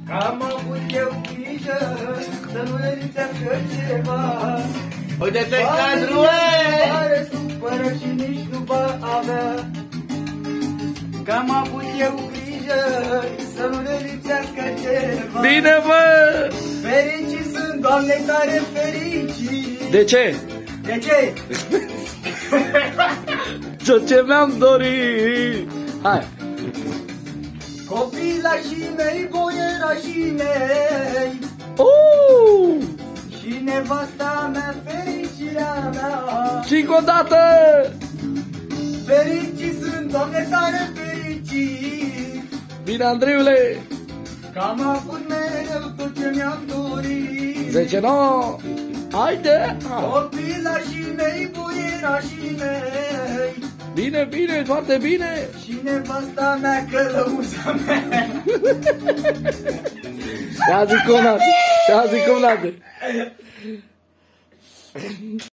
Am avut eu grijă să nu le lipsească ceva. Uite-te în cadru, Care supără și nici nu va avea. Că am avut eu grijă să nu le lipsească ceva. Bine, bă! Fericiți sunt, Doamne, tare fericiți. De ce? De ce? Ce mi-am dorit! Hai! Copilașii mei, boierașii mei, și nevasta mea, fericirea mea. Și încă o dată! Fericiți sunt, Doamne, tare fericiți. Bine, Andreule! Că am avut mereu tot ce mi-am dorit. 10-9! Haide! Copilașii mei, boierașii mei, Bine, bine, foarte bine! și nevasta mea, călăuza mea. Te-a zis cum n-ate! Te-a zis cum n-ate!